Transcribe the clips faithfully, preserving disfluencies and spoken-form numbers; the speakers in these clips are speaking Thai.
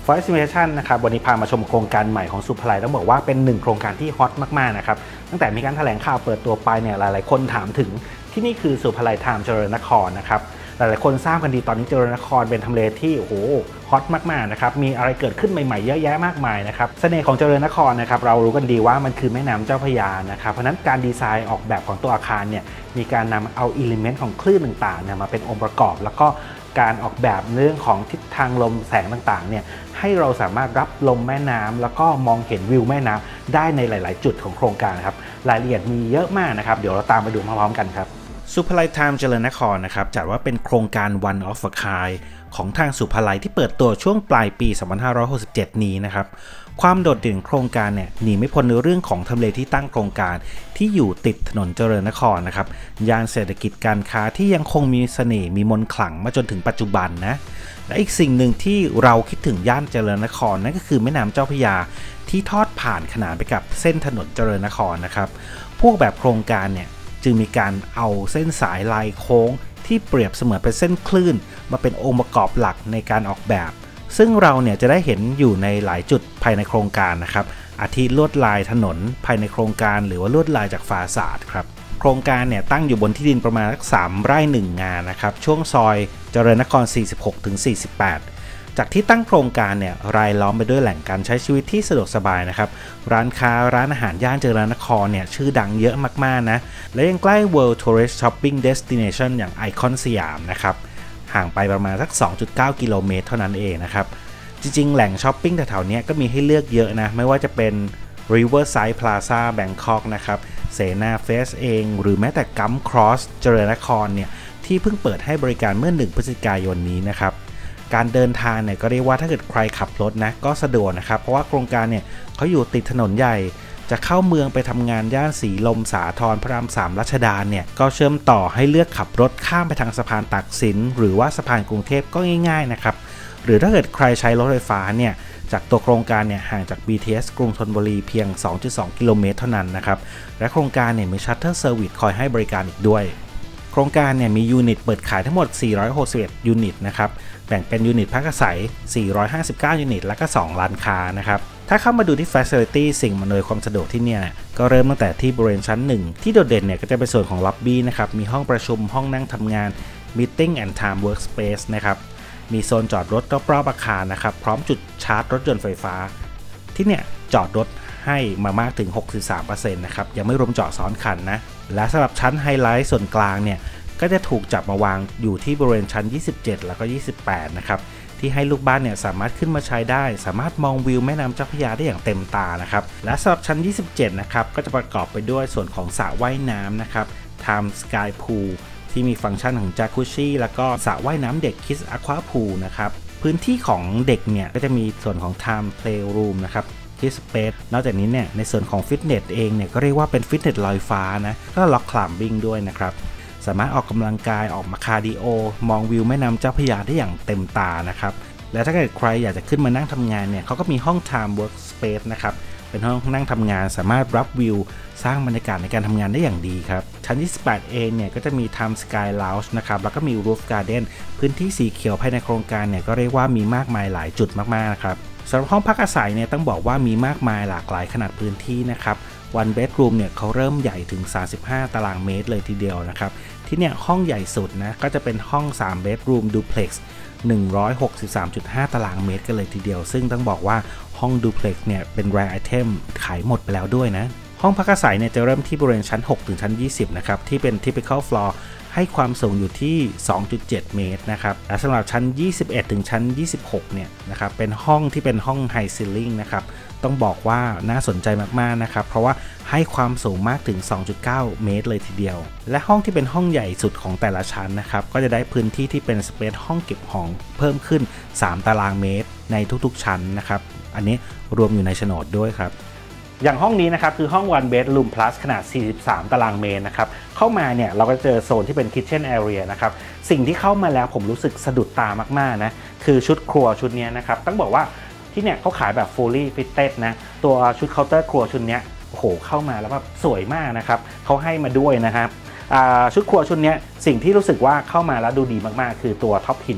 For Estimation นะครับวันนี้พามาชมโครงการใหม่ของสุภไลต้องบอกว่าเป็นหนึ่งโครงการที่ฮอตมากๆนะครับตั้งแต่มีการแถลงข่าวเปิดตัวไปเนี่ยหลายๆคนถามถึงที่นี่คือสุภไลไทม์เจริญนครนะครับหลายๆคนทราบกันดีตอนนี้เจริญนครเป็นทำเลที่โอ้โหฮอตมากๆนะครับมีอะไรเกิดขึ้นใหม่ๆเยอะแยะมากมายนะครับเสน่ห์ของเจริญนครนะครับเรารู้กันดีว่ามันคือแม่น้ำเจ้าพระยานะครับเพราะนั้นการดีไซน์ออกแบบของตัวอาคารเนี่ยมีการนำเอาอิเลเมนต์ของคลื่นต่างๆเนี่ยมาเป็นองค์ประกอบแล้วก็การออกแบบเรื่องของทิศทางลมแสงต่างๆเนี่ยให้เราสามารถรับลมแม่น้ำแล้วก็มองเห็นวิวแม่น้ำได้ในหลายๆจุดของโครงการครับรายละเอียดมีเยอะมากนะครับเดี๋ยวเราตามไปดูพร้อมๆกันครับสุภไลไทม์เจริญนครนะครับจัดว่าเป็นโครงการ One of a Kind ของทางสุภไลที่เปิดตัวช่วงปลายปีสองพันห้าร้อยหกสิบเจ็ดนี้นะครับความโดดเด่นโครงการเนี่ยหนีไม่พ้นในเรื่องของทำเลที่ตั้งโครงการที่อยู่ติดถนนเจริญนครนะครับย่านเศรษฐกิจการค้าที่ยังคงมีเสน่ห์มีมนต์ขลังมาจนถึงปัจจุบันนะและอีกสิ่งหนึ่งที่เราคิดถึงย่านเจริญนครนั่นก็คือแม่น้ำเจ้าพระยาที่ทอดผ่านขนานไปกับเส้นถนนเจริญนครนะครับพวกแบบโครงการเนี่ยจึงมีการเอาเส้นสายลายโค้งที่เปรียบเสมือนเป็นเส้นคลื่นมาเป็นองค์ประกอบหลักในการออกแบบซึ่งเราเนี่ยจะได้เห็นอยู่ในหลายจุดภายในโครงการนะครับอาทิลวดลายถนนภายในโครงการหรือว่าลวดลายจากฟาสาดครับโครงการเนี่ยตั้งอยู่บนที่ดินประมาณสักสามไร่หนึ่งงานนะครับช่วงซอยเจริญนคร สี่สิบหกถึงสี่สิบแปดจากที่ตั้งโครงการเนี่ยรายล้อมไปด้วยแหล่งการใช้ชีวิตที่สะดวกสบายนะครับร้านค้าร้านอาหารย่านเจริญนครเนี่ยชื่อดังเยอะมากๆนะและยังใกล้ World Tourist Shopping Destination อย่างไอคอนสยามนะครับห่างไปประมาณสัก สองจุดเก้า กิโลเมตรเท่านั้นเองนะครับจริงๆแหล่งช้อปปิ้งแถวๆนี้ก็มีให้เลือกเยอะนะไม่ว่าจะเป็น Riverside Plaza Bangkok นะครับเสนาเฟสเองหรือแม้แต่กัมครอสเจริญนครเนี่ยที่เพิ่งเปิดให้บริการเมื่อหนึ่งพฤศจิกายนนี้นะครับการเดินทางเนี่ยก็เรียกว่าถ้าเกิดใครขับรถนะก็สะดวกนะครับเพราะว่าโครงการเนี่ยเขาอยู่ติดถนนใหญ่จะเข้าเมืองไปทำงานย่านสีลมสาทรพระรามสามรัชดาเนี่ยก็เชื่อมต่อให้เลือกขับรถข้ามไปทางสะพานตากสินหรือว่าสะพานกรุงเทพก็ง่ายๆนะครับหรือถ้าเกิดใครใช้รถไฟฟ้าเนี่ยจากตัวโครงการเนี่ยห่างจาก บี ที เอส กรุงธนบุรีเพียง สองจุดสอง กิโลเมตรเท่านั้นนะครับและโครงการเนี่ยมีชัตเตอร์เซอร์วิสคอยให้บริการอีกด้วยโครงการเนี่ยมียูนิตเปิดขายทั้งหมดสี่ร้อยหกสิบเอ็ดยูนิตนะครับแบ่งเป็นยูนิตพักอาศัยสี่ร้อยห้าสิบเก้ายูนิตแล้วก็สองร้านค้านะครับถ้าเข้ามาดูที่ Facility สิ่งอำนวยความสะดวกที่เนี่ยก็เริ่มตั้งแต่ที่บริเวณชั้นหนึ่งที่โดดเด่นเนี่ยก็จะเป็นส่วนของล็อบบี้นะครับมีห้องประชุมห้องนั่งทำงาน Meeting and Time Workspace นะครับมีโซนจอดรถรอบๆอาคารนะครับพร้อมจุดชาร์จรถยนต์ไฟฟ้าที่เนี่ยจอดรถให้มามากถึง หกสิบสามเปอร์เซ็นต์ นะครับยังไม่รวมจอดซ้อนคันนะและสำหรับชั้นไฮไลท์ส่วนกลางเนี่ยก็จะถูกจับมาวางอยู่ที่บริเวณชั้นยี่สิบเจ็ดแล้วก็ยี่สิบแปดนะครับที่ให้ลูกบ้านเนี่ยสามารถขึ้นมาใช้ได้สามารถมองวิวแม่น้ำเจ้าพระยาได้อย่างเต็มตานะครับและสำหรับชั้นยี่สิบเจ็ดนะครับก็จะประกอบไปด้วยส่วนของสระว่ายน้ำนะครับ Time Sky Pool ที่มีฟังก์ชันของจากุชี่แล้วก็สระว่ายน้ำเด็ก Kids Aqua Pool นะครับพื้นที่ของเด็กเนี่ยก็จะมีส่วนของ Time Playroom นะครับที่สเปซนอกจากนี้เนี่ยในส่วนของฟิตเนสเองเนี่ยก็เรียกว่าเป็นฟิตเนสลอยฟ้านะก็ล็อกคลัมบิ้งด้วยนะครับสามารถออกกำลังกายออกมาคาร์ดิโอมองวิวแม่น้ำเจ้าพระยาได้อย่างเต็มตานะครับและถ้าเกิดใครอยากจะขึ้นมานั่งทำงานเนี่ยเขาก็มีห้อง Time Workspace นะครับเป็นห้องนั่งทำงานสามารถรับวิวสร้างบรรยากาศในการทำงานได้อย่างดีครับชั้นยี่สิบแปดเองเนี่ยก็จะมี Time Sky Lounge นะครับแล้วก็มี Roof Garden พื้นที่สีเขียวภายในโครงการเนี่ยก็เรียกว่ามีมากมายหลายจุดมากๆนะครับสำหรับห้องพักอาศัยเนี่ยต้องบอกว่ามีมากมายหลากหลายขนาดพื้นที่นะครับ One Bedroom เนี่ยเขาเริ่มใหญ่ถึงสามสิบห้าตารางเมตรเลยทีเดียวนะครับที่เนี่ยห้องใหญ่สุดนะก็จะเป็นห้องสาม Bedroom Duplex หนึ่งร้อยหกสิบสามจุดห้า ตารางเมตรกันเลยทีเดียวซึ่งต้องบอกว่าห้อง Duplex เนี่ยเป็น Rare Item ขายหมดไปแล้วด้วยนะห้องพักอาศัยเนี่ยจะเริ่มที่บริเวณชั้นหกถึงชั้นยี่สิบนะครับที่เป็น Typical Floor ให้ความสูงอยู่ที่ สองจุดเจ็ด เมตรนะครับและสำหรับชั้นยี่สิบเอ็ดถึงชั้นยี่สิบหกเนี่ยนะครับเป็นห้องที่เป็นห้อง High Ceiling นะครับต้องบอกว่าน่าสนใจมากๆนะครับเพราะว่าให้ความสูงมากถึง สองจุดเก้า เมตรเลยทีเดียวและห้องที่เป็นห้องใหญ่สุดของแต่ละชั้นนะครับก็จะได้พื้นที่ที่เป็นสเปซห้องเก็บของเพิ่มขึ้นสามตารางเมตรในทุกๆชั้นนะครับอันนี้รวมอยู่ในโฉนดด้วยครับอย่างห้องนี้นะครับคือห้อง One Bedroom Plus ขนาดสี่สิบสามตารางเมตรนะครับเข้ามาเนี่ยเราก็เจอโซนที่เป็น Kitchen Area นะครับสิ่งที่เข้ามาแล้วผมรู้สึกสะดุดตามากๆนะคือชุดครัวชุดนี้นะครับต้องบอกว่าที่เนี่ยเขาขายแบบ fully fitted นะตัวชุดเคาน์เตอร์ครัวชุดนี้โอ้โหเข้ามาแล้วแบบสวยมากนะครับเขาให้มาด้วยนะครับชุดครัวชุดนี้สิ่งที่รู้สึกว่าเข้ามาแล้วดูดีมากๆคือตัวท็อปหิน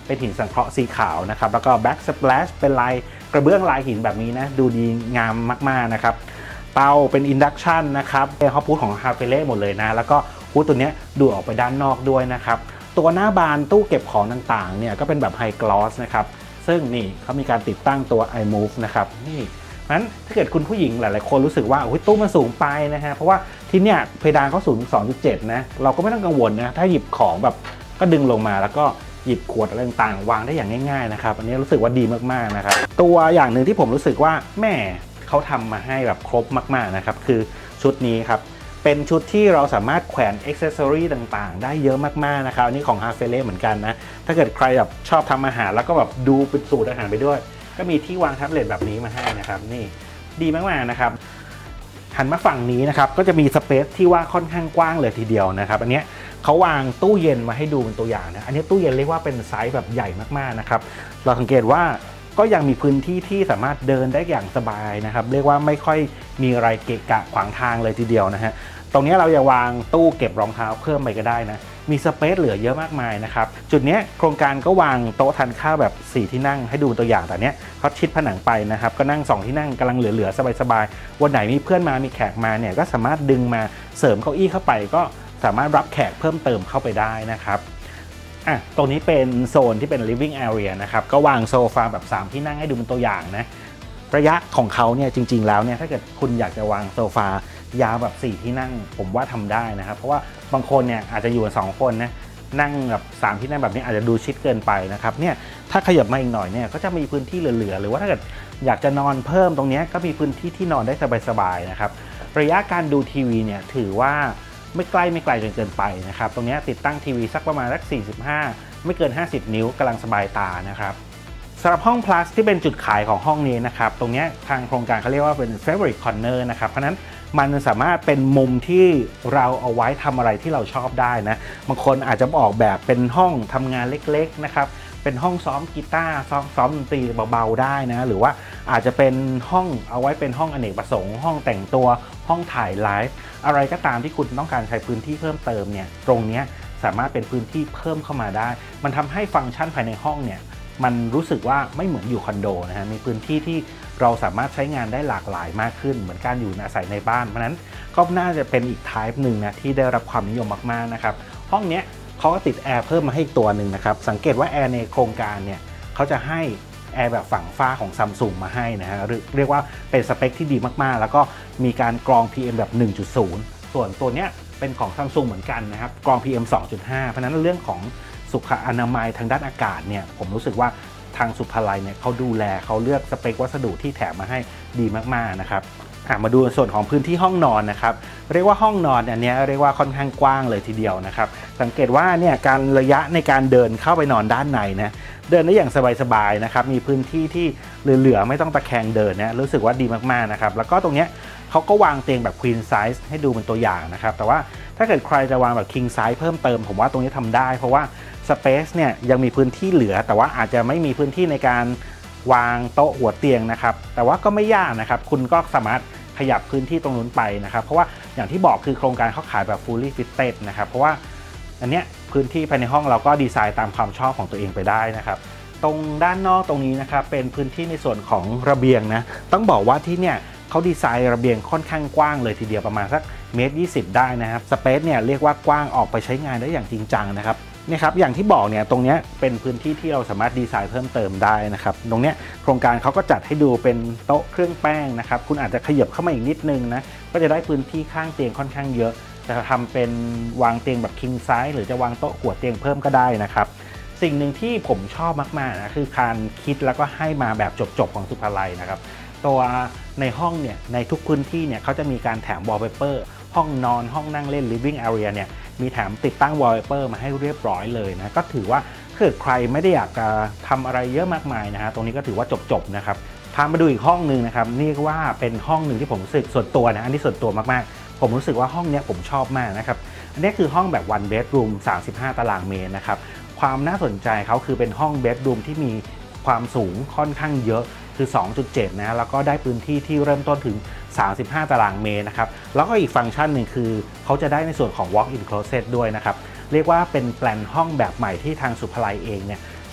เป็นหินสังเคราะห์สีขาวนะครับแล้วก็แบ็กสเปลชเป็นลายกระเบื้องลายหินแบบนี้นะดูดีงามมากๆนะครับเตาเป็นอินดักชันนะครับเป็นฮอปพูดของฮาเฟเล่หมดเลยนะแล้วก็ฮูดตัวนี้ดูออกไปด้านนอกด้วยนะครับตัวหน้าบานตู้เก็บของต่างๆเนี่ยก็เป็นแบบไฮกลอสนะครับซึ่งนี่เขามีการติดตั้งตัว iMove นะครับนี่นั้นถ้าเกิดคุณผู้หญิงหลายๆคนรู้สึกว่าตู้มันสูงไปนะฮะเพราะว่าที่เนี่ยเพดานเขาสูง สองจุดเจ็ด นะเราก็ไม่ต้องกังวลนะถ้าหยิบของแบบก็ดึงลงมาแล้วก็หยิบขวดอะไรต่างๆวางได้อย่างง่ายๆนะครับอันนี้รู้สึกว่าดีมากๆนะครับตัวอย่างหนึ่งที่ผมรู้สึกว่าแม่เขาทำมาให้แบบครบมากๆนะครับคือชุดนี้ครับเป็นชุดที่เราสามารถแขวนอ็อกเซสซอรี่ต่างๆได้เยอะมากๆนะครับอันนี้ของ Harfele เหมือนกันนะถ้าเกิดใครแบบชอบทำอาหารแล้วก็แบบดูเป็นสูตรอาหารไปด้วยก็มีที่วางแท็บเล็ตแบบนี้มาให้นะครับนี่ดีมากๆนะครับหันมาฝั่งนี้นะครับก็จะมีสเปซที่ว่าค่อนข้างกว้างเลยทีเดียวนะครับอันนี้เขาวางตู้เย็นมาให้ดูเป็นตัวอย่างนะอันนี้ตู้เย็นเรียกว่าเป็นไซส์แบบใหญ่มากๆนะครับเราสังเกตว่าก็ยังมีพื้นที่ที่สามารถเดินได้อย่างสบายนะครับเรียกว่าไม่ค่อยมีอะไรเกะกะขวางทางเลยทีเดียวนะฮะตรงนี้เราจะวางตู้เก็บรองเท้าเพิ่มไปก็ได้นะมีสเปซเหลือเยอะมากมายนะครับจุดนี้โครงการก็วางโต๊ะทานข้าวแบบสี่ที่นั่งให้ดูตัวอย่างแต่เนี้ยเขาชิดผนังไปนะครับก็นั่งสองที่นั่งกำลังเหลือๆสบายๆวันไหนมีเพื่อนมามีแขกมาเนี่ยก็สามารถดึงมาเสริมเก้าอี้เข้าไปก็สามารถรับแขกเพิ่มเติมเข้าไปได้นะครับอ่ะตรงนี้เป็นโซนที่เป็น living area นะครับก็วางโซฟาแบบสามที่นั่งให้ดูเป็นตัวอย่างนะระยะของเขาเนี่ยจริงๆแล้วเนี่ยถ้าเกิดคุณอยากจะวางโซฟายาวแบบสี่ที่นั่งผมว่าทำได้นะครับเพราะว่าบางคนเนี่ยอาจจะอยู่กันสองคนนะนั่งแบบสามที่นั่งแบบนี้อาจจะดูชิดเกินไปนะครับเนี่ยถ้าขยับมาอีกหน่อยเนี่ยก็จะมีพื้นที่เหลือๆหรือว่าถ้าเกิดอยากจะนอนเพิ่มตรงนี้ก็มีพื้นที่ที่นอนได้สบายๆนะครับระยะการดูทีวีเนี่ยถือว่าไม่ใกล้ไม่ไกลจนเกินไปนะครับตรงนี้ติดตั้งทีวีสักประมาณสักสี่สิบห้าไม่เกินห้าสิบนิ้วกำลังสบายตานะครับสำหรับห้อง plus ที่เป็นจุดขายของห้องนี้นะครับตรงนี้ทางโครงการเขาเรียกว่าเป็น favorite corner นะครับเพราะนั้นมันสามารถเป็นมุมที่เราเอาไว้ทำอะไรที่เราชอบได้นะบางคนอาจจะออกแบบเป็นห้องทำงานเล็กๆนะครับเป็นห้องซ้อมกีตาร์ซ้อมซ้อมดนตรีเบาๆได้นะหรือว่าอาจจะเป็นห้องเอาไว้เป็นห้องอเนกประสงค์ห้องแต่งตัวห้องถ่ายไลฟ์อะไรก็ตามที่คุณต้องการใช้พื้นที่เพิ่มเติมเนี่ยตรงนี้สามารถเป็นพื้นที่เพิ่มเข้ามาได้มันทำให้ฟังก์ชันภายในห้องเนี่ยมันรู้สึกว่าไม่เหมือนอยู่คอนโดนะฮะมีพื้นที่ที่เราสามารถใช้งานได้หลากหลายมากขึ้นเหมือนการอยู่อาศัยในบ้านเพราะนั้นก็น่าจะเป็นอีกไทป์หนึ่งนะที่ได้รับความนิยมมากๆนะครับห้องนี้เขาก็ติดแอร์เพิ่มมาให้อีกตัวหนึ่งนะครับสังเกตว่าแอร์ในโครงการเนี่ยเขาจะให้แอร์แบบฝั่งฟ้าของ Samsung มาให้นะฮะเรียกว่าเป็นสเปคที่ดีมากๆแล้วก็มีการกรอง พี เอ็ม แบบ หนึ่งจุดศูนย์ ส่วนตัวเนี้ยเป็นของ Samsung เหมือนกันนะครับกรอง พี เอ็ม สองจุดห้า เพราะนั้นเรื่องของสุขอนามัยทางด้านอากาศเนี่ยผมรู้สึกว่าทางสุภาลัยเนี่ยเขาดูแลเขาเลือกสเปควัสดุที่แถมมาให้ดีมากๆนะครับมาดูส่วนของพื้นที่ห้องนอนนะครับเรียกว่าห้องนอนอันนี้เรียกว่าค่อนข้างกว้างเลยทีเดียวนะครับสังเกตว่าเนี่ยการระยะในการเดินเข้าไปนอนด้านในนะเดินได้อย่างสบายๆนะครับมีพื้นที่ที่เหลือๆไม่ต้องตะแคงเดินนะรู้สึกว่าดีมากๆนะครับแล้วก็ตรงนี้เขาก็วางเตียงแบบ Queen Size ให้ดูเป็นตัวอย่างนะครับแต่ว่าถ้าเกิดใครจะวางแบบ King Size เพิ่มเติมผมว่าตรงนี้ทำได้เพราะว่าสเปซเนี่ยยังมีพื้นที่เหลือแต่ว่าอาจจะไม่มีพื้นที่ในการวางโต๊ะหัวเตียงนะครับแต่ว่าก็ไม่ยากนะครับคุณก็สามารถขยับพื้นที่ตรงนู้นไปนะครับเพราะว่าอย่างที่บอกคือโครงการเขาขายแบบ fully fitted นะครับเพราะว่าอันเนี้ยพื้นที่ภายในห้องเราก็ดีไซน์ตามความชอบของตัวเองไปได้นะครับตรงด้านนอกตรงนี้นะครับเป็นพื้นที่ในส่วนของระเบียงนะต้องบอกว่าที่เนี่ยเขาดีไซน์ระเบียงค่อนข้างกว้างเลยทีเดียวประมาณสักเมตรยี่สิบได้นะครับสเปซเนี่ยเรียกว่ากว้างออกไปใช้งานได้อย่างจริงจังนะครับนี่ครับอย่างที่บอกเนี่ยตรงนี้เป็นพื้นที่ที่เราสามารถดีไซน์เพิ่มเติมได้นะครับตรงนี้โครงการเขาก็จัดให้ดูเป็นโต๊ะเครื่องแป้งนะครับคุณอาจจะขยับเข้ามาอีกนิดนึงนะก็จะได้พื้นที่ข้างเตียงค่อนข้างเยอะจะทำเป็นวางเตียงแบบ king size หรือจะวางโต๊ะหัวเตียงเพิ่มก็ได้นะครับสิ่งหนึ่งที่ผมชอบมากๆนะคือการคิดแล้วก็ให้มาแบบจบๆของสุภาลัยนะครับตัวในห้องเนี่ยในทุกพื้นที่เนี่ยเขาจะมีการแถม wallpaper ห้องนอนห้องนั่งเล่น living area เนี่ยมีแถมติดตั้ง wallpaper มาให้เรียบร้อยเลยนะก็ถือว่าถ้าเกิดใครไม่ได้อยากจะทำอะไรเยอะมากมายนะฮะตรงนี้ก็ถือว่าจบๆนะครับพามาดูอีกห้องหนึ่งนะครับนี่ว่าเป็นห้องหนึ่งที่ผมรู้สึกส่วนตัวนะอันนี้ส่วนตัวมากๆผมรู้สึกว่าห้องนี้ผมชอบมากนะครับอันนี้คือห้องแบบ one bedroom สามสิบห้าตารางเมตรนะครับความน่าสนใจเขาคือเป็นห้อง bedroom ที่มีความสูงค่อนข้างเยอะคือ สองจุดเจ็ด นะแล้วก็ได้พื้นที่ที่เริ่มต้นถึงสามสิบห้าตารางเมตรนะครับแล้วก็อีกฟังก์ชันหนึ่งคือเขาจะได้ในส่วนของ walk-in closet ด้วยนะครับเรียกว่าเป็นแปลนห้องแบบใหม่ที่ทางสุภาลัยเองเนี่ย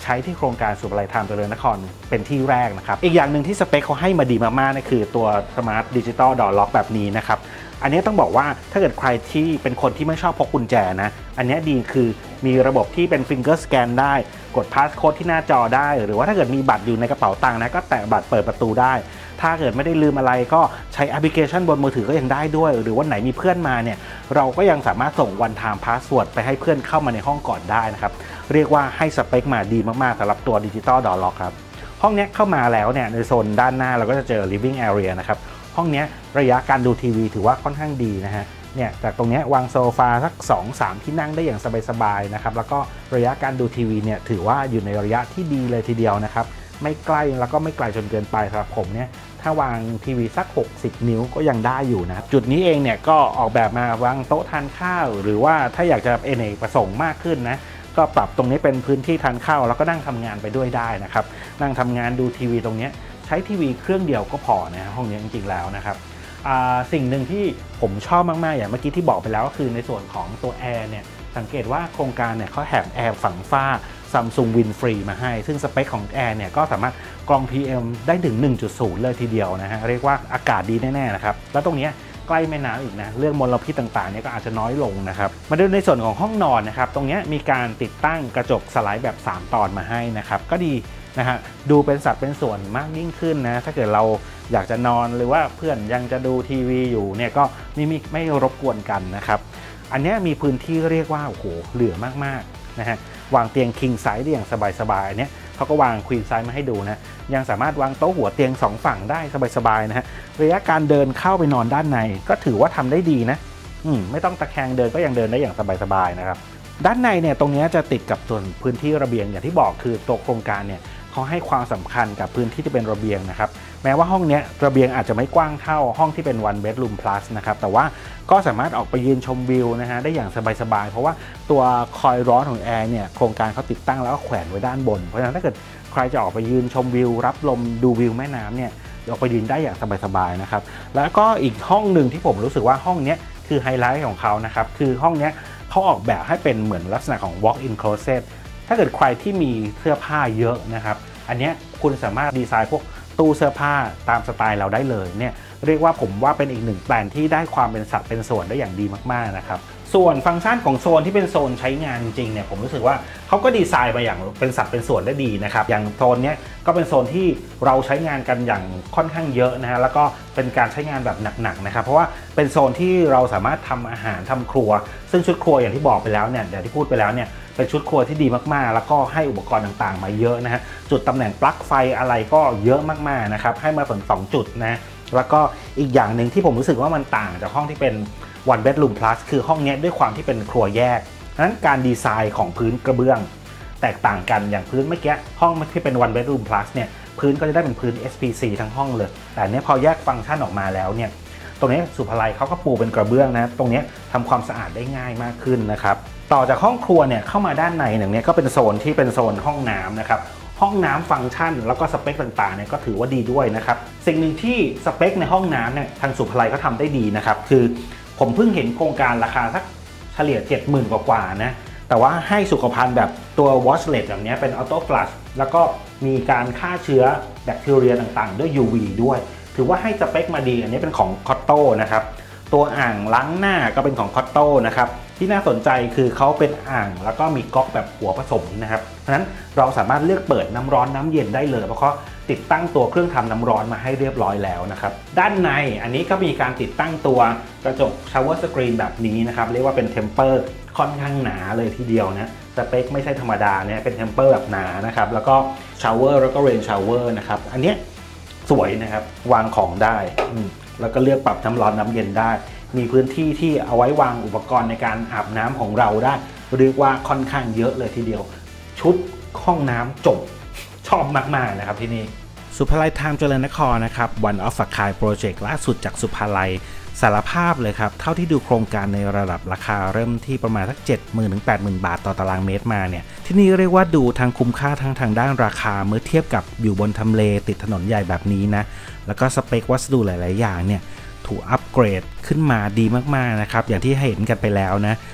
ใช้ที่โครงการสุภาลัยไทม์เจริญนครเป็นที่แรกนะครับอีกอย่างหนึ่งที่สเปคเขาให้มาดีมากๆนั่นคือตัว Smart Digital Door Lock แบบนี้นะครับอันนี้ต้องบอกว่าถ้าเกิดใครที่เป็นคนที่ไม่ชอบพกกุญแจนะอันนี้ดีคือมีระบบที่เป็น Finger Scan ได้กดพาสโค้ดที่หน้าจอได้หรือว่าถ้าเกิดมีบัตรอยู่ในกระเป๋าตังค์นะก็แตะบัตรเปิดประตูได้ถ้าเกิดไม่ได้ลืมอะไรก็ใช้แอปพลิเคชันบนมือถือก็ยังได้ด้วยหรือว่าไหนมีเพื่อนมาเนี่ยเราก็ยังสามารถส่ง one time password ไปให้เพื่อนเข้ามาในห้องก่อนได้นะครับเรียกว่าให้สเปคมาดีมากๆสำหรับตัว Digital Door Lock ครับห้องนี้เข้ามาแล้วเนี่ยในโซนด้านหน้าเราก็จะเจอ living area นะครับห้องนี้ระยะการดูทีวีถือว่าค่อนข้างดีนะฮะเนี่ยจากตรงนี้วางโซฟาสัก สองถึงสาม ที่นั่งได้อย่างสบายๆนะครับแล้วก็ระยะการดูทีวีเนี่ยถือว่าอยู่ในระยะที่ดีเลยทีเดียวนะครับไม่ใกล้แล้วก็ไม่ไกลจนเกินไปสำหรับผมเนี่ยถ้าวางทีวีสักหกสิบนิ้วก็ยังได้อยู่นะจุดนี้เองเนี่ยก็ออกแบบมาวางโต๊ะทานข้าวหรือว่าถ้าอยากจะเอเนกประสงค์มากขึ้นนะก็ปรับตรงนี้เป็นพื้นที่ทานข้าวแล้วก็นั่งทำงานไปด้วยได้นะครับนั่งทำงานดูทีวีตรงนี้ใช้ทีวีเครื่องเดียวก็พอนะห้องนี้จริงๆแล้วนะครับสิ่งหนึ่งที่ผมชอบมากๆอย่างเมื่อกี้ที่บอกไปแล้วก็คือในส่วนของตัวแอร์เนี่ยสังเกตว่าโครงการเนี่ยเขาแถมแอร์ฝังฝ้า Samsung Wind Free มาให้ซึ่งสเปคของแอร์เนี่ยก็สามารถกรอง พี เอ็ม ได้ถึง หนึ่งจุดศูนย์ เลยทีเดียวนะฮะเรียกว่าอากาศดีแน่ๆนะครับแล้วตรงนี้ใกล้แม่น้ำอีกนะเรื่องมลพิษต่างๆเนี่ยก็อาจจะน้อยลงนะครับมาดูในส่วนของห้องนอนนะครับตรงนี้มีการติดตั้งกระจกสไลด์แบบสามตอนมาให้นะครับก็ดีนะฮะดูเป็นสัดเป็นส่วนมากยิ่งขึ้นนะถ้าเกิดเราอยากจะนอนหรือว่าเพื่อนยังจะดูทีวีอยู่เนี่ยก็ไม่ไม่ไม่รบกวนกันนะครับอันนี้มีพื้นที่เรียกว่าโอ้โหเหลือมากๆนะฮะวางเตียง King Size ได้อย่างสบายๆอันนี้เขาก็วาง Queen Size มาให้ดูนะยังสามารถวางโต๊ะหัวเตียงสองฝั่งได้สบายๆนะฮะระยะการเดินเข้าไปนอนด้านในก็ถือว่าทำได้ดีนะอืมไม่ต้องตะแคงเดินก็ยังเดินได้อย่างสบายๆนะครับด้านในเนี่ยตรงนี้จะติดกับส่วนพื้นที่ระเบียงอย่างที่บอกคือตัวโครงการเนี่ยเขาให้ความสำคัญกับพื้นที่ที่เป็นระเบียงนะครับแม้ว่าห้องนี้ระเบียงอาจจะไม่กว้างเท่าห้องที่เป็น one bedroom plus นะครับแต่ว่าก็สามารถออกไปยืนชมวิวนะฮะได้อย่างสบายๆเพราะว่าตัวคอยร้อนของแอร์เนี่ยโครงการเขาติดตั้งแล้วก็แขวนไว้ด้านบนเพราะฉะนั้นถ้าเกิดใครจะออกไปยืนชมวิวรับลมดูวิวแม่น้ำเนี่ยออกไปยืนได้อย่างสบายๆนะครับแล้วก็อีกห้องหนึ่งที่ผมรู้สึกว่าห้องนี้คือไฮไลท์ของเขานะครับคือห้องนี้เขาออกแบบให้เป็นเหมือนลักษณะของ walk-in closet ถ้าเกิดใครที่มีเสื้อผ้าเยอะนะครับอันนี้คุณสามารถดีไซน์พวกตู้เสื้อผ้าตามสไตล์เราได้เลยเนี่ยเรียกว่าผมว่าเป็นอีกหนึ่งแปลนที่ได้ความเป็นสัดเป็นส่วนได้อย่างดีมากๆนะครับส่วนฟังก์ชันของโซนที่เป็นโซนใช้งานจริงเนี่ยผมรู้สึกว่าเขาก็ดีไซน์มาอย่างเป็นสัดเป็นส่วนได้ดีนะครับอย่างโซนนี้ก็เป็นโซนที่เราใช้งานกันอย่างค่อนข้างเยอะนะฮะแล้วก็เป็นการใช้งานแบบหนักๆนะครับเพราะว่าเป็นโซนที่เราสามารถทำอาหารทำครัวซึ่งชุดครัวอย่างที่บอกไปแล้วเนี่ยอย่างที่พูดไปแล้วเนี่ยเป็นชุดครัวที่ดีมากๆแล้วก็ให้อุปกรณ์ต่างๆมาเยอะนะฮะจุดตำแหน่งปลั๊กไฟอะไรก็เยอะมากๆนะครับให้มาถึงสองจุดนะแล้วก็อีกอย่างหนึ่งที่ผมรู้สึกว่ามันต่างจากห้องที่เป็น one bedroom plus คือห้องนี้ด้วยความที่เป็นครัวแยกนั้นการดีไซน์ของพื้นกระเบื้องแตกต่างกันอย่างพื้นเมื่อกี้ห้องที่เป็น one bedroom plus เนี่ยพื้นก็จะได้เป็นพื้น เอส พี ซี ทั้งห้องเลยแต่เนี้ยพอแยกฟังก์ชันออกมาแล้วเนี่ยตรงนี้สุภาลัยเขาก็ปูเป็นกระเบื้องนะตรงนี้ทำความสะอาดได้ง่ายมากขึ้นนะครับต่อจากห้องครัวเนี่ยเข้ามาด้านในหนึ่งเนี่ยก็เป็นโซนที่เป็นโซนห้องน้ำนะครับห้องน้ำฟังก์ชันแล้วก็สเปคต่างๆเนี่ยก็ถือว่าดีด้วยนะครับสิ่งหนึ่งที่สเปคในห้องน้ำเนี่ยทางสุภาลัยเขาทำได้ดีนะครับคือผมเพิ่งเห็นโครงการราคาสักเฉลี่ย เจ็ดหมื่น กว่าๆนะแต่ว่าให้สุขภัณฑ์แบบตัว washlet แบบนี้เป็นออโต้ฟลัชแล้วก็มีการฆ่าเชื้อแบคทีเรียต่างๆด้วย ยู วี ด้วยถือว่าให้สเปคมาดีอันนี้เป็นของ Cotto นะครับตัวอ่างล้างหน้าก็เป็นของ Cotto นะครับที่น่าสนใจคือเขาเป็นอ่างแล้วก็มีก๊อกแบบหัวผสมนะครับเพราะฉะนั้นเราสามารถเลือกเปิดน้ำร้อนน้ำเย็นได้เลยเพราะเขาติดตั้งตัวเครื่องทำน้ำร้อนมาให้เรียบร้อยแล้วนะครับด้านในอันนี้ก็มีการติดตั้งตัวกระจก shower screen แบบนี้นะครับเรียกว่าเป็น temper ค่อนข้างหนาเลยทีเดียวนะสเปคไม่ใช่ธรรมดาเนี่ยเป็น temper แบบหนานะครับแล้วก็ shower แล้วก็ rain shower นะครับอันนี้สวยนะครับวางของได้แล้วก็เลือกปรับน้ำร้อนน้ำเย็นได้มีพื้นที่ที่เอาไว้วางอุปกรณ์ในการอาบน้ำของเราได้เรียกว่าค่อนข้างเยอะเลยทีเดียวชุดห้องน้ำจบชอบมากๆนะครับที่นี่สุภาลัยไทม์เจริญนครนะครับ One of a Kind Project ล่าสุดจากสุภาลัยสารภาพเลยครับเท่าที่ดูโครงการในระดับราคาเริ่มที่ประมาณสัก เจ็ดหมื่น ถึง แปดหมื่น บาทต่อตารางเมตรมาเนี่ยที่นี่เรียกว่าดูทางคุ้มค่าทั้งทางด้านราคาเมื่อเทียบกับอยู่บนทำเลติดถนนใหญ่แบบนี้นะแล้วก็สเปควัสดุหลายๆอย่างเนี่ยถูกอัปเกรดขึ้นมาดีมากๆนะครับอย่างที่เห็นกันไปแล้วนะ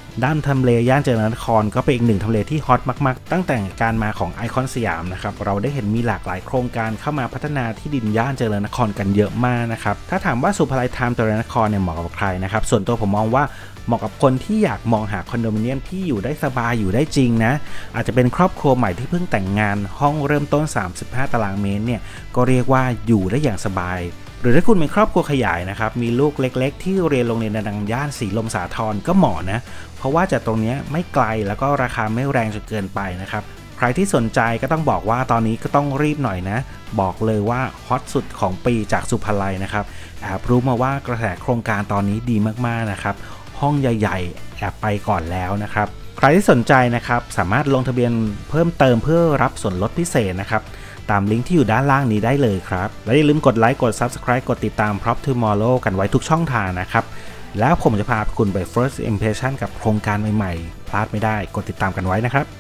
ด้านทำเลย่านเจริญนครก็เป็นอีกหนึ่งทำเลที่ฮอตมากๆตั้งแต่การมาของไอคอนสยามนะครับเราได้เห็นมีหลากหลายโครงการเข้ามาพัฒนาที่ดินย่านเจริญนครกันเยอะมากนะครับถ้าถามว่าสุภาลัยไทม์เจริญนครเนี่ยเหมาะกับใครนะครับส่วนตัวผมมองว่าเหมาะกับคนที่อยากมองหาคอนโดมิเนียมที่อยู่ได้สบายอยู่ได้จริงนะอาจจะเป็นครอบครัวใหม่ที่เพิ่งแต่งงานห้องเริ่มต้นสามสิบห้าตารางเมตรเนี่ยก็เรียกว่าอยู่ได้อย่างสบายหรือถ้าคุณเป็นครอบครัวขยายนะครับมีลูกเล็กๆที่เรียนโรงเรียนดังย่านสีลมสาทรก็เหมาะนะเพราะว่าจากตรงนี้ไม่ไกลแล้วก็ราคาไม่แรงจนเกินไปนะครับใครที่สนใจก็ต้องบอกว่าตอนนี้ก็ต้องรีบหน่อยนะบอกเลยว่าฮอตสุดของปีจากสุภาลัยนะครับแอบรู้มาว่ากระแสโครงการตอนนี้ดีมากๆนะครับห้องใหญ่ๆแอบไปก่อนแล้วนะครับใครที่สนใจนะครับสามารถลงทะเบียนเพิ่มเติมเพื่อรับส่วนลดพิเศษนะครับตามลิงก์ที่อยู่ด้านล่างนี้ได้เลยครับและอย่าลืมกดไลค์กด ซับสไครบ์ กดติดตาม Prop Tomorrow กันไว้ทุกช่องทางนะครับแล้วผมจะพาคุณไป First Impression กับโครงการใหม่ๆพลาดไม่ได้กดติดตามกันไว้นะครับ